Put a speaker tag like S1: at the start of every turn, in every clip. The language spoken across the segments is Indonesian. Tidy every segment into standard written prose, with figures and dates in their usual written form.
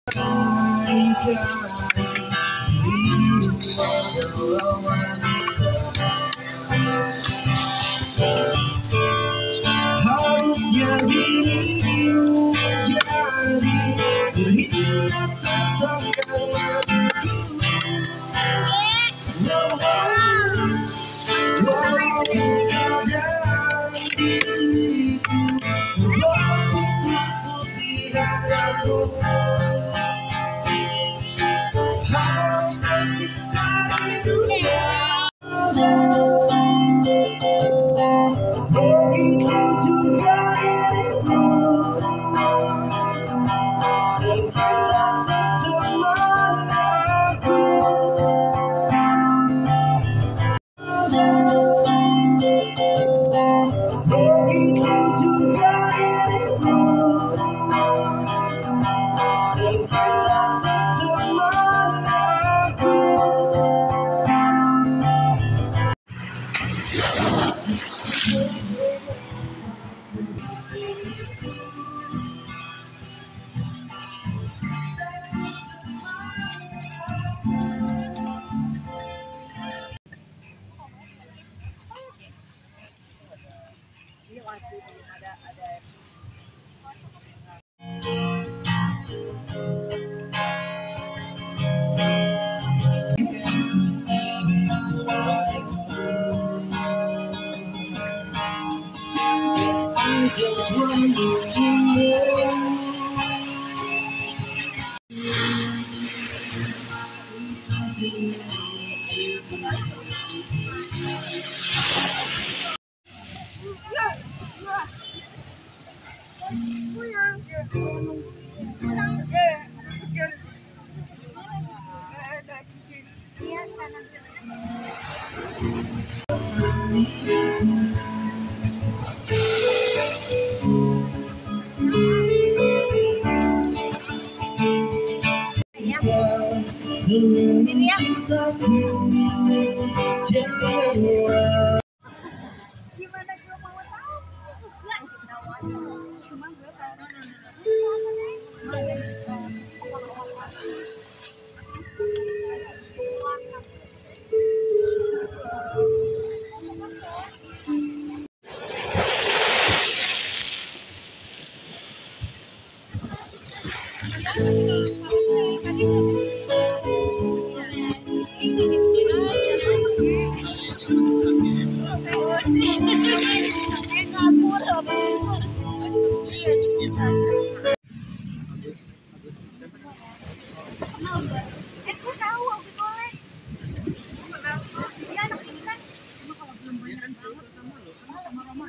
S1: Harusnya dirimu jadi perhiasan sampai matiku. Walaupun kadang diriku berlutut di hadapanmu, hal tercipta di dunia. Begitu juga dirimu, tercipta untuk menikmati. Begitu juga dirimu, tercipta untuk menikmati. Just want you to know. Seluruh cintaku janganlah.
S2: Gimana gue mau tahu? Cuma gue gue tahu aku boleh. Dia anak ini kan, cuma kalau belum beneran banget sama Roma.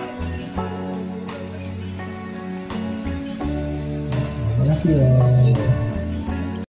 S1: Terima kasih ya.